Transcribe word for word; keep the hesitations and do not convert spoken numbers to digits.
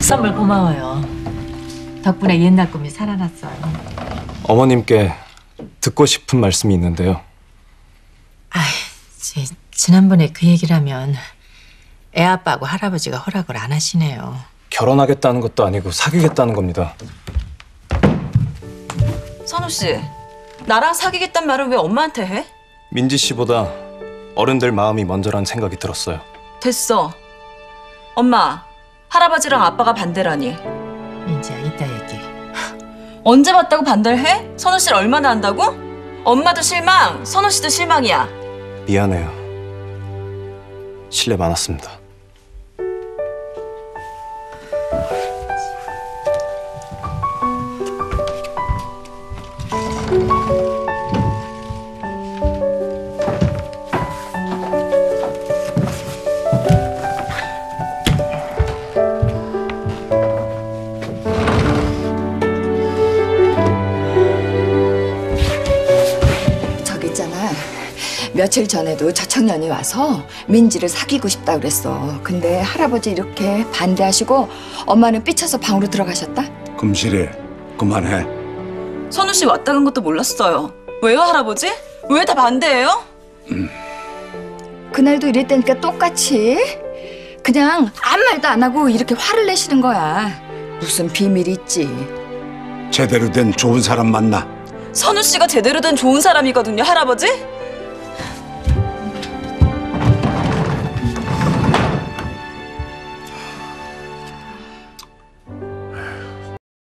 선물 고마워요. 덕분에 옛날 꿈이 살아났어요. 어머님께 듣고 싶은 말씀이 있는데요. 아, 지난번에 그 얘기를 하면 애 아빠하고 할아버지가 허락을 안 하시네요. 결혼하겠다는 것도 아니고 사귀겠다는 겁니다. 선우 씨, 나랑 사귀겠단 말을 왜 엄마한테 해? 민지 씨보다 어른들 마음이 먼저라는 생각이 들었어요. 됐어. 엄마, 할아버지랑 아빠가 반대라니. 민지야, 이따 얘기. 언제 봤다고 반대를 해? 선우 씨를 얼마나 안다고? 엄마도 실망, 선우 씨도 실망이야. 미안해요. 실례 많았습니다. 저기 있잖아. 며칠 전에도 저 청년이 와서 민지를 사귀고 싶다 그랬어. 근데 할아버지 이렇게 반대하시고 엄마는 삐쳐서 방으로 들어가셨다? 금실이 그만해. 선우 씨 왔다 간 것도 몰랐어요. 왜요, 할아버지? 왜 다 반대해요? 음. 그날도 이랬다니까 똑같이. 그냥 아무 말도 안 하고 이렇게 화를 내시는 거야. 무슨 비밀이 있지. 제대로 된 좋은 사람 만나. 선우 씨가 제대로 된 좋은 사람이거든요, 할아버지?